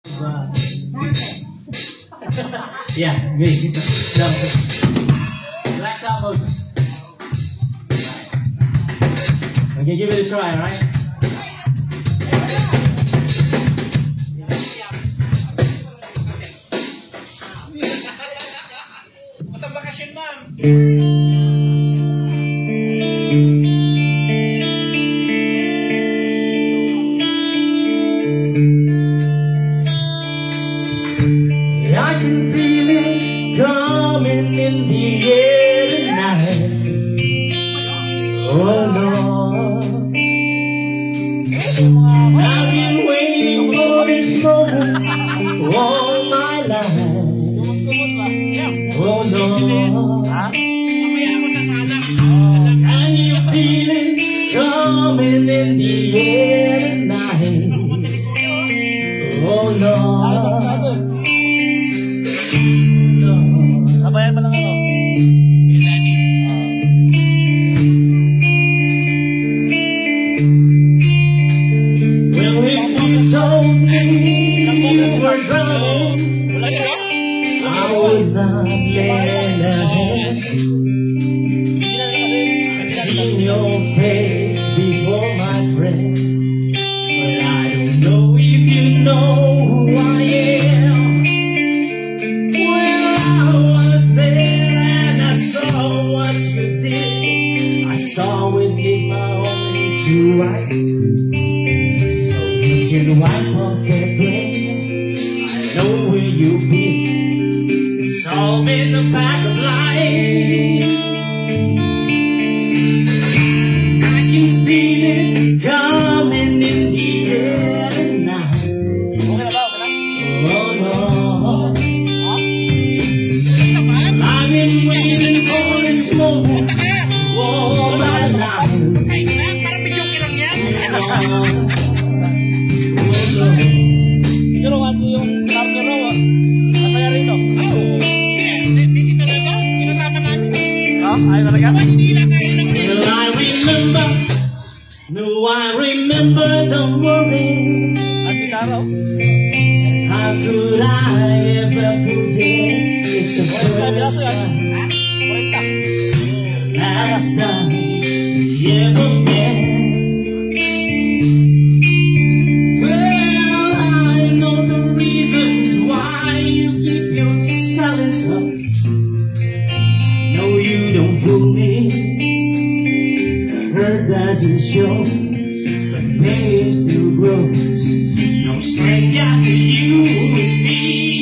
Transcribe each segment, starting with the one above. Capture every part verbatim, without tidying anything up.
Yeah, great. Black Top Mojo. Okay, give it a try, alright? Matang bakasyon, ma'am. I can feel it coming in the air tonight. Oh Lord, I've been waiting for this moment all my life. Oh Lord, can you feel it coming in the air tonight? Oh Lord. Sabayan mo lang ako. Well, if you told me you were drowning, I would not lend a hand. I've seen your face before, my friend, but I don't know if you know who I am. Saw within my own two eyes, so you can wipe off that blame. I know where you've been, solving the pack of lies. I can feel it coming in the air tonight. Oh Lord, I've been waiting for this moment all my life. Siguro ano yung partner raw, masaya rito. Oo. Busy talaga. Pinasama namin. Oh, ayaw talaga? Well, I remember, no, I remember, don't worry. Ang bitaraw. How could I ever forget? It's the first time, last time we ever met. Well, I know the reasons why you keep your silence up. No, you don't fool me. The hurt doesn't show, but pain still grows. No strangers to you and me.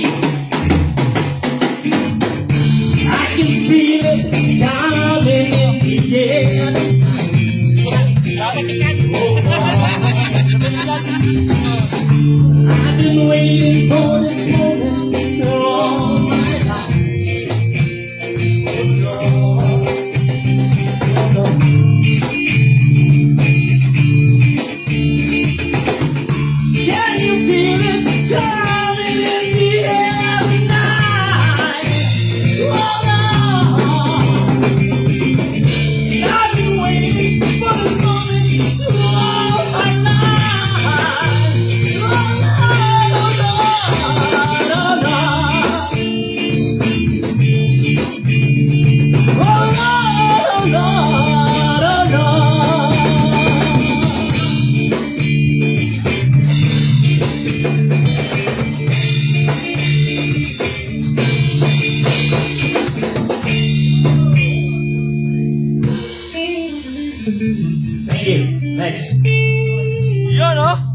I can feel it coming in the air. I've been waiting for this moment all my life. Oh Lord, oh Lord. Can you feel it coming in the air tonight? Oh Lord, I've been waiting for this moment all my life. Oh Lord, oh Lord, oh Lord. Oh Lord, oh Lord, oh Lord. Thank you. Thanks. Yun, oh.